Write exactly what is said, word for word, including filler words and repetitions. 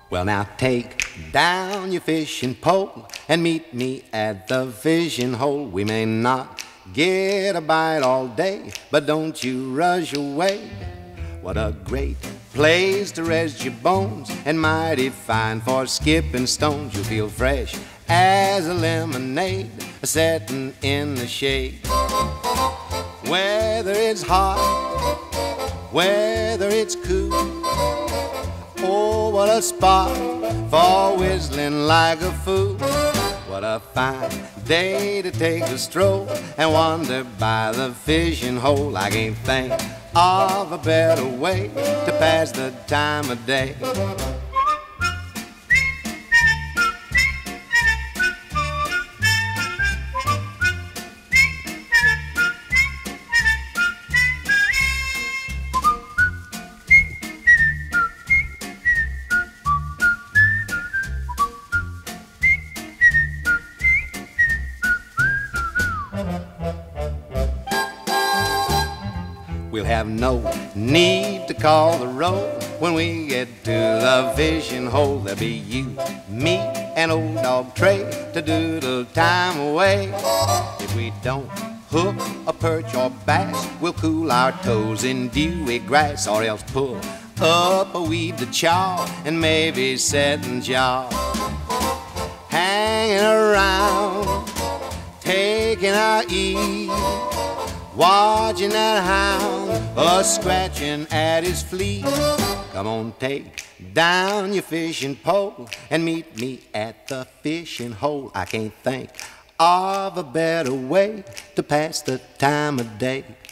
Well, now take down your fishing pole and meet me at the fishing hole. We may not get a bite all day, but don't you rush away. What a great place to rest your bones, and mighty fine for skipping stones. You'll feel fresh as a lemonade setting in the shade. Whether it's hot, whether it's cool, oh, what a spot for whistling like a fool. What a fine day to take a stroll and wander by the fishing hole. I can't think of a better way to pass the time of day. We'll have no need to call the roll when we get to the fishing hole. There'll be you, me, and old dog Trey to doodle time away. If we don't hook a perch or bass, we'll cool our toes in dewy grass, or else pull up a weed to chaw and maybe set and jaw. Hanging around, taking our ease, watching that hound a-scratching at his fleet. Come on, take down your fishing pole and meet me at the fishing hole. I can't think of a better way to pass the time of day.